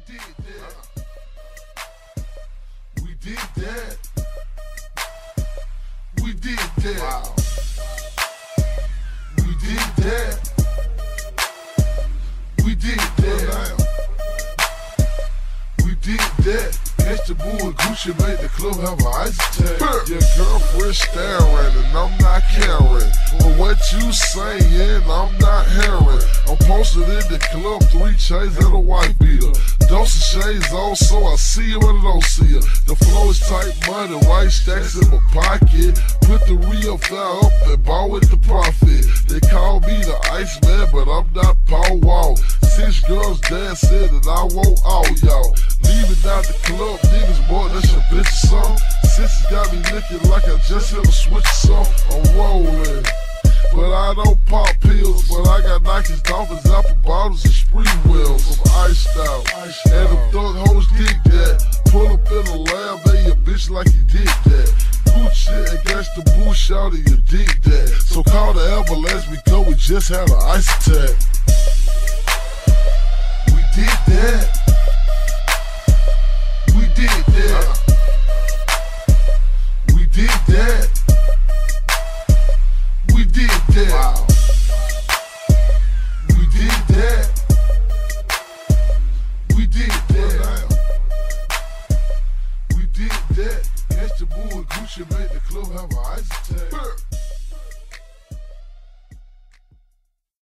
did that. We did that. We did that. Wow. We did that. We did that. We did that. Catch the Boo and Gucci made the club have an ice attack. Your girlfriend staring and I'm not caring. But what you saying, I'm not hearing. I'm posted in the club, 3 chains and a white beater. Dose of shades on, so I see you and I don't see you. The flow is tight money, white stacks in my pocket. Put the real fire up and ball with the profit. They call me the Iceman, but I'm not Paul Wall. 6 girls dancing and I want all y'all. Leaving out the club, niggas, boy, that's your bitch song. Sisters got me looking like I just hit a switch song. I'm rolling, but I don't pop pills. But I got Nike's, Dolphins, apple bottles, and spree wheels. I'm iced out, and the thug hoes dig that. Pull up in the lab, and your bitch like you did that. Gucci and Catch the Boo, shouty, you dig that. So call the ambulance because we just had an ice attack. We did that. We did that. We did that. We did that. Wow. We did that. We did that. We did that. Catch the Boo and Gucci made the club have an ice.